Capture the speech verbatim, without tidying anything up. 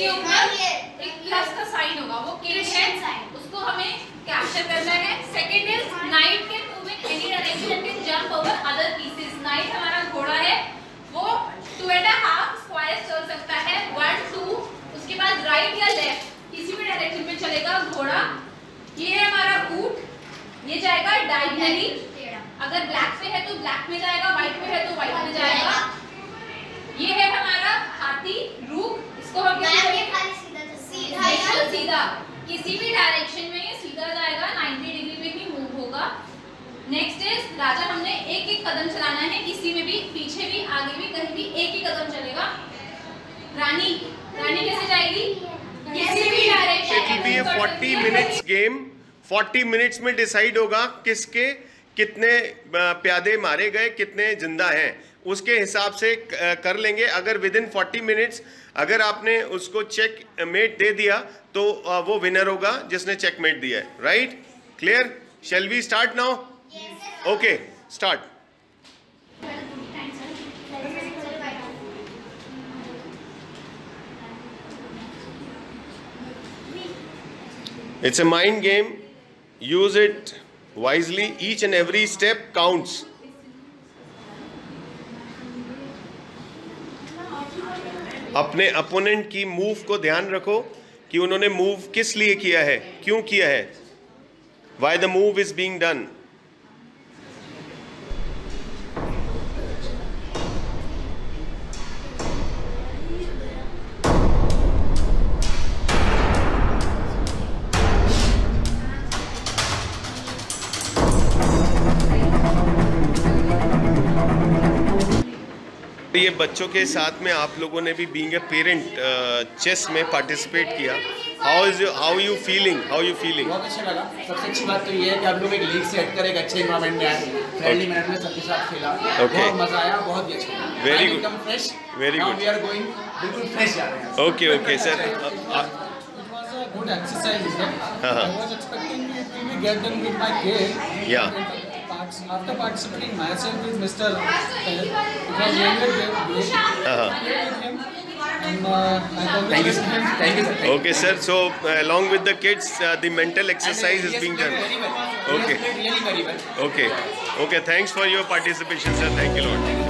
के ऊपर एक प्लस का साइन होगा, वो के है, उसको हमें कैप्चर करना है। Second is knight can move in any direction and can jump over other pieces. Knight हमारा घोड़ा है, वो टू एंड हाफ स्क्वायर चल सकता है, वन टू, उसके बाद राइट या लेफ्ट किसी भी डायरेक्शन में चलेगा घोड़ा। ये है हमारा ऊंट, ये जाएगा डायगोनली, अगर ब्लैक पे है तो ब्लैक में जाएगा, व्हाइट पे है तो व्हाइट में जाएगा। ये है हमारा हाथी रूप, इसको हम सीधा सीधा किसी भी डायरेक्शन में ये सीधा जाएगा, नाइंटी डिग्री में ही मूव होगा। नेक्स्ट इज राजा, हमने एक एक कदम चलाना है, किसी में भी, पीछे भी आगे भी, कहीं भी एक ही कदम चलेगा। रानी, रानी कैसे जाएगी? किसी भी direction. It will be a forty minutes game. Forty minutes में डिसाइड होगा किसके कितने प्यादे मारे गए, कितने जिंदा हैं, उसके हिसाब से कर लेंगे। अगर विद इन फोर्टी मिनट्स अगर आपने उसको चेक मेट दे दिया तो वो विनर होगा जिसने चेक मेट दिया है। Right? Clear? Shall we start now? Okay, start. It's a mind game. Use it wisely. Each and every step counts. अपने अपोनेंट की मूव को ध्यान रखो कि उन्होंने मूव किस लिए किया है, क्यों किया है, why the move is being done. ये बच्चों के साथ में आप लोगों ने भी बीइंग ए पेरेंट चेस में पार्टिसिपेट किया। How is how you feeling how you feeling बहुत अच्छा लगा। सबसे अच्छी बात तो ये है कि आप लोग एक लीग सेट कर एक अच्छे एनवायरनमेंट में आए, फ्रेंडली मैनर में सबके साथ खेला, बहुत मजा आया, बहुत ही अच्छा। Very good, fresh, very good. We are going बिल्कुल फ्रेश जा रहे हैं। Okay okay sir. Good exercise, is it? Uh-huh. I was expecting it will be get done with my kid. Yeah. Parts, after participating myself with Mister It was really great. Uh-huh. With him. And, uh, I Thank you, sir. him. Thank you, sir. Thank Okay, sir. So, uh, along with the kids, uh, the mental exercise you. is being done. Very well. Okay. Really very well. Okay. Okay. Thanks for your participation, sir. Thank you, Lord.